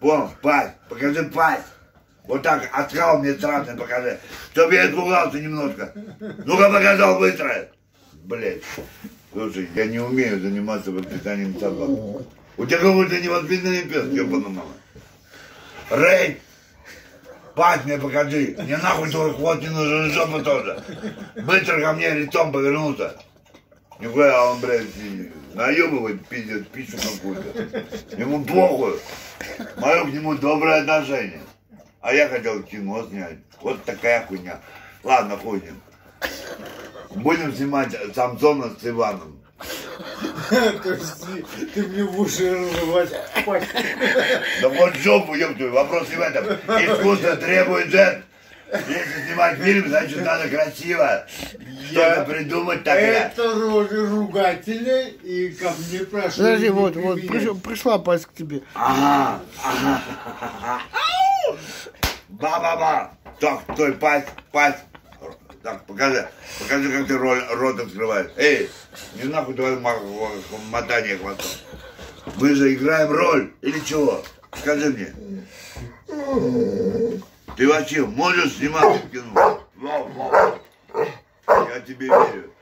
Вон, пасть, покажи пасть. Вот так, оскал мне страшный покажи. Чтоб я испугался немножко. Ну-ка показал быстро. Блять. Слушай, я не умею заниматься воспитанием собак. У тебя какой-то невоспитанный пес, ёбаный мама. Рэй! Пасть мне покажи. Мне нахуй твой хвост не нужен, жопу тоже. Быстро ко мне лицом повернулся. Нихуя, он, блядь, наебывает, пиздец, пищу какую-то. Ему похуй. Мое к нему доброе отношение. А я хотел кино снять. Вот такая хуйня. Ладно, хуй с ним. Будем снимать Самсона с Иваном. То есть ты мне в уши разрывать. Да вот жопу, ёптую, вопрос не в этом. Искусство требует жертв. Если снимать фильм, значит надо красиво. Что-то придумать такое. Это роли ругателей, и ко мне прошли. Подожди, вот, пришла пасть к тебе. Ага. Ба-ба-ба. Так, стой, пасть. Так, покажи, как ты рот открываешь. Эй, не нахуй твое мотание хвостом. Мы же играем роль или чего? Скажи мне. Ты вообще можешь снимать кино? Я тебе верю.